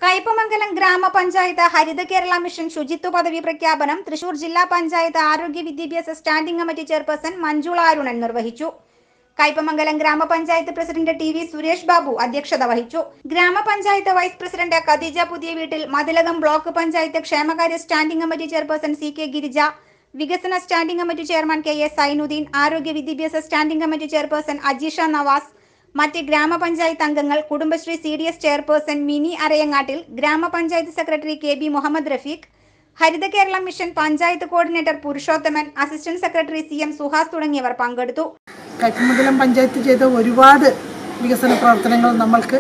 കയ്പമംഗലം ഗ്രാമപഞ്ചായത്ത് ഹരിത കേരള മിഷൻ ശുചിത്വ പദവി പ്രഖ്യാപനം തൃശൂർ ജില്ലാ പഞ്ചായത്ത് ആരോഗ്യ വിദ്യാഭ്യാസ standing committee chairperson Manjula Arunan നിർവഹിച്ചു. കയ്പമംഗലം ഗ്രാമപഞ്ചായത്ത് president T V Suresh Babu അധ്യക്ഷത വഹിച്ചു. ഗ്രാമപഞ്ചായത്ത് വൈസ് പ്രസിഡന്റ് ഖദീജ പുതിയ വീട്ടിൽ, മതിലകം ബ്ലോക്ക് പഞ്ചായത്ത് ക്ഷേമകാര്യ standing committee chairperson C K Girija, വികസന standing committee chairman K A Sainudheen, ആരോഗ്യ വിദ്യാഭ്യാസ standing committee chairperson Ajeesha Navas, മറ്റ് ഗ്രാമപഞ്ചായത്ത് അംഗങ്ങൾ, കുടുംബശ്രീ CDS ചെയർപേഴ്സൺ മിനി അരയങ്ങാട്ടിൽ, ഗ്രാമപഞ്ചായത്ത് secretary KB Muhammad Rafeeq, Haritha Kerala mission panchayat coordinator Purushothaman, assistant secretary CM Suhas തുടങ്ങിയവർ പങ്കെടുത്തു. കയ്പമംഗലം പഞ്ചായത്ത് ചെയ്ത ഒരുപാട് വികസന പ്രവർത്തനങ്ങൾ നമ്മൾക്ക്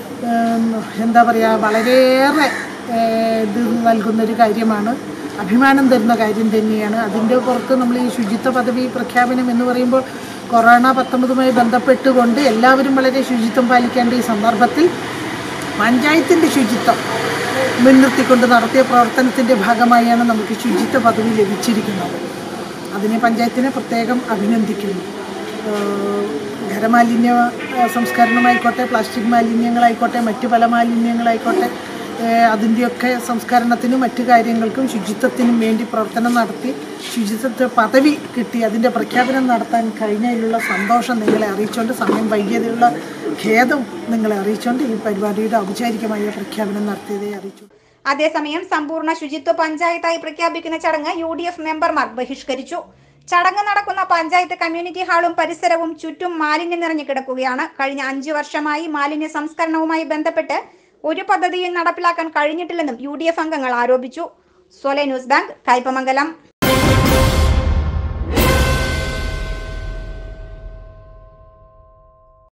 വളരെയേറെ ഇത് നൽകുന്നൊരു കാര്യമാണ്, അഭിമാനം തരുന്ന കാര്യം തന്നെയാണ്. അതിൻ്റെ പുറത്ത് നമ്മൾ ഈ ശുചിത്വ പദവി പ്രഖ്യാപനം എന്ന് പറയുമ്പോൾ കൊറോണ 19 ബന്ധപ്പെട്ടുകൊണ്ട് എല്ലാവരും വളരെ ശുചിത്വം പാലിക്കേണ്ട ഈ സന്ദർഭത്തിൽ പഞ്ചായത്തിൻ്റെ ശുചിത്വം മുൻനിർത്തിക്കൊണ്ട് നടത്തിയ പ്രവർത്തനത്തിൻ്റെ ഭാഗമായാണ് നമുക്ക് ശുചിത്വ പദവി ലഭിച്ചിരിക്കുന്നത്. അതിനെ പഞ്ചായത്തിനെ പ്രത്യേകം അഭിനന്ദിക്കുന്നു. ഖരമാലിന്യ സംസ്കരണമായിക്കോട്ടെ, പ്ലാസ്റ്റിക് മാലിന്യങ്ങളായിക്കോട്ടെ, മറ്റു പല മാലിന്യങ്ങളായിക്കോട്ടെ, അതിൻ്റെയൊക്കെ സംസ്കരണത്തിനും മറ്റു കാര്യങ്ങൾക്കും ശുചിത്വത്തിനും വേണ്ടി പ്രവർത്തനം നടത്തി ശുചിത്വ പദവി കിട്ടി അതിൻ്റെ പ്രഖ്യാപനം നടത്താൻ കഴിഞ്ഞതിലുള്ള സന്തോഷം നിങ്ങളെ അറിയിച്ചുകൊണ്ട്, സമയം വൈകിയതിലുള്ള ഖേദം നിങ്ങളെ അറിയിച്ചുകൊണ്ട് ഈ പരിപാടിയുടെ ഔപചാരികമായ പ്രഖ്യാപനം നടത്തിയതേ അറിയിച്ചു. അതേസമയം സമ്പൂർണ്ണ ശുചിത്വ പഞ്ചായത്തായി പ്രഖ്യാപിക്കുന്ന ചടങ്ങ് UDF മെമ്പർമാർ ബഹിഷ്കരിച്ചു. ചടങ്ങ് നടക്കുന്ന പഞ്ചായത്ത് കമ്മ്യൂണിറ്റി ഹാളും പരിസരവും ചുറ്റും മാലിന്യം നിറഞ്ഞു കിടക്കുകയാണ്. കഴിഞ്ഞ 5 വർഷമായി മാലിന്യ സംസ്കരണവുമായി ബന്ധപ്പെട്ട് ഒരു പദ്ധതിയും നടപ്പിലാക്കാൻ കഴിഞ്ഞിട്ടില്ലെന്നും UDF അംഗങ്ങൾ ആരോപിച്ചു. സ്വലെ ന്യൂസ് ബാങ്ക്, കയ്പമംഗലം.